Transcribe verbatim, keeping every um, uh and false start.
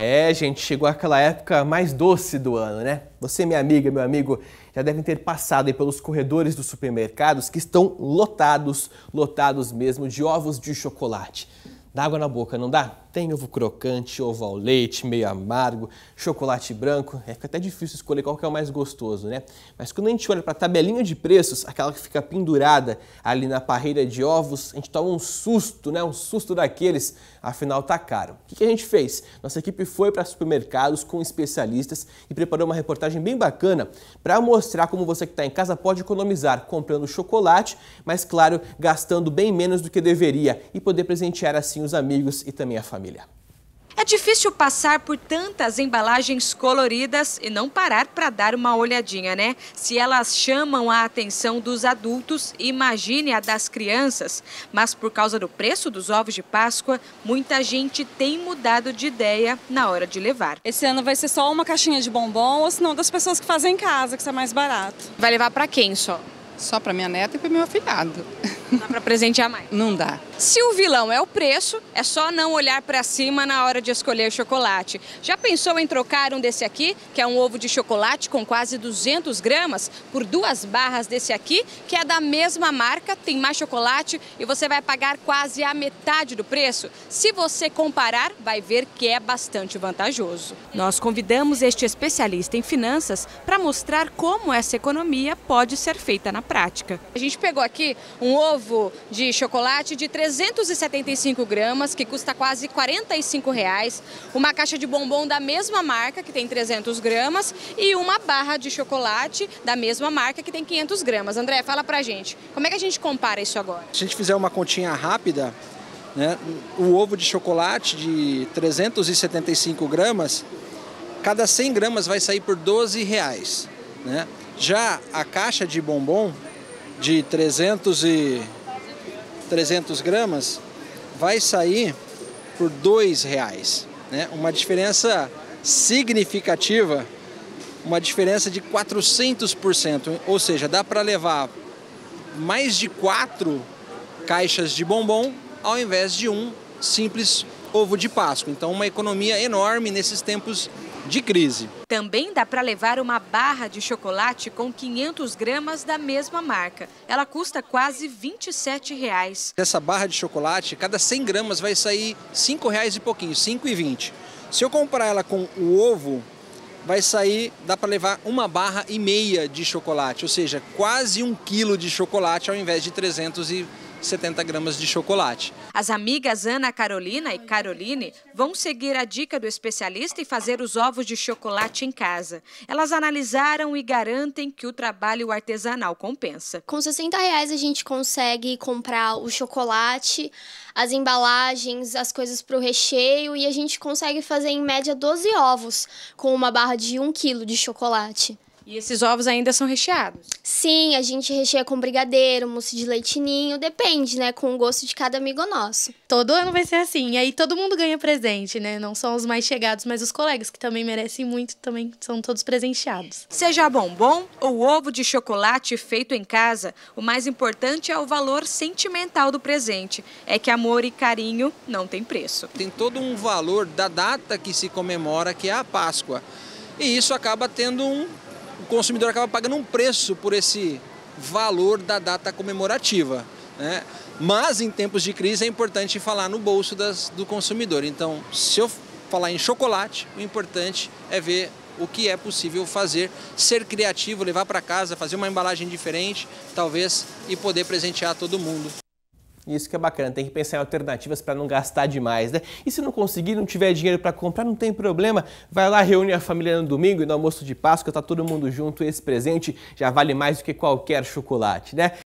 É, gente, chegou aquela época mais doce do ano, né? Você, minha amiga, meu amigo, já devem ter passado aí pelos corredores dos supermercados que estão lotados, lotados mesmo de ovos de chocolate. Dá água na boca, não dá? Tem ovo crocante, ovo ao leite, meio amargo, chocolate branco. É, fica até difícil escolher qual que é o mais gostoso, né? Mas quando a gente olha para a tabelinha de preços, aquela que fica pendurada ali na parreira de ovos, a gente toma um susto, né? Um susto daqueles, afinal tá caro. O que que a gente fez? Nossa equipe foi para supermercados com especialistas e preparou uma reportagem bem bacana para mostrar como você que está em casa pode economizar comprando chocolate, mas claro, gastando bem menos do que deveria e poder presentear assim os amigos e também a família. É difícil passar por tantas embalagens coloridas e não parar para dar uma olhadinha, né? Se elas chamam a atenção dos adultos, imagine a das crianças. Mas por causa do preço dos ovos de Páscoa, muita gente tem mudado de ideia na hora de levar. Esse ano vai ser só uma caixinha de bombom ou senão das pessoas que fazem em casa, que isso é mais barato. Vai levar para quem só? Só para minha neta e para meu afilhado. Não dá para presentear mais? Não dá. Se o vilão é o preço, é só não olhar para cima na hora de escolher chocolate. Já pensou em trocar um desse aqui, que é um ovo de chocolate com quase duzentas gramas, por duas barras desse aqui, que é da mesma marca, tem mais chocolate e você vai pagar quase a metade do preço? Se você comparar, vai ver que é bastante vantajoso. Nós convidamos este especialista em finanças para mostrar como essa economia pode ser feita na prática. A gente pegou aqui um ovo de chocolate de trezentas e setenta e cinco gramas, que custa quase quarenta e cinco reais, uma caixa de bombom da mesma marca, que tem trezentas gramas, e uma barra de chocolate da mesma marca, que tem quinhentas gramas. André, fala pra gente, como é que a gente compara isso agora? Se a gente fizer uma continha rápida, né, o ovo de chocolate de trezentas e setenta e cinco gramas, cada cem gramas vai sair por doze reais, né? Já a caixa de bombom de trezentas gramas vai sair por dois reais, né? Uma diferença significativa, uma diferença de quatrocentos por cento, ou seja, dá para levar mais de quatro caixas de bombom ao invés de um simples ovo de Páscoa. Então, uma economia enorme nesses tempos de crise. Também dá para levar uma barra de chocolate com quinhentas gramas da mesma marca. Ela custa quase vinte e sete reais. Essa barra de chocolate, cada cem gramas vai sair cinco reais e pouquinho, cinco e vinte. Se eu comprar ela com o ovo, vai sair, dá para levar uma barra e meia de chocolate, ou seja, quase um quilo de chocolate ao invés de trezentas e setenta gramas de chocolate. As amigas Ana Carolina e Caroline vão seguir a dica do especialista e fazer os ovos de chocolate em casa. Elas analisaram e garantem que o trabalho artesanal compensa. Com sessenta reais a gente consegue comprar o chocolate, as embalagens, as coisas para o recheio e a gente consegue fazer em média doze ovos com uma barra de um quilo de chocolate. E esses ovos ainda são recheados? Sim, a gente recheia com brigadeiro, mousse de leite ninho, depende, né, com o gosto de cada amigo nosso. Todo ano vai ser assim, e aí todo mundo ganha presente, né, não só os mais chegados, mas os colegas que também merecem muito, também são todos presenteados. Seja bombom ou ovo de chocolate feito em casa, o mais importante é o valor sentimental do presente. É que amor e carinho não tem preço. Tem todo um valor da data que se comemora, que é a Páscoa, e isso acaba tendo um o consumidor acaba pagando um preço por esse valor da data comemorativa, né? Mas em tempos de crise é importante falar no bolso das, do consumidor. Então, se eu falar em chocolate, o importante é ver o que é possível fazer, ser criativo, levar para casa, fazer uma embalagem diferente, talvez, e poder presentear todo mundo. Isso que é bacana, tem que pensar em alternativas para não gastar demais, né? E se não conseguir, não tiver dinheiro para comprar, não tem problema. Vai lá, reúne a família no domingo e no almoço de Páscoa, tá todo mundo junto. Esse presente já vale mais do que qualquer chocolate, né?